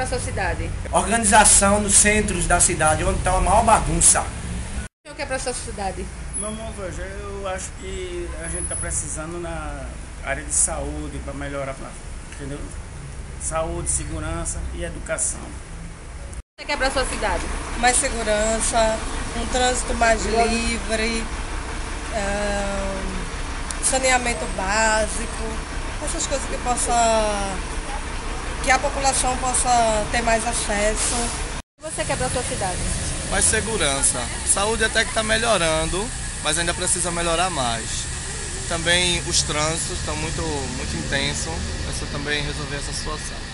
para a sua cidade? Organização nos centros da cidade, onde está uma maior bagunça. O senhor quer para a sua cidade? Meu irmão, veja, eu acho que a gente está precisando na área de saúde para melhorar, entendeu? Saúde, segurança e educação. O que você quer para a sua cidade? Mais segurança, um trânsito mais livre, saneamento básico, essas coisas que a população possa ter mais acesso. O que você quer para a sua cidade? Mais segurança. Saúde até que está melhorando, mas ainda precisa melhorar mais. Também os trânsitos estão muito intensos, precisa também resolver essa situação.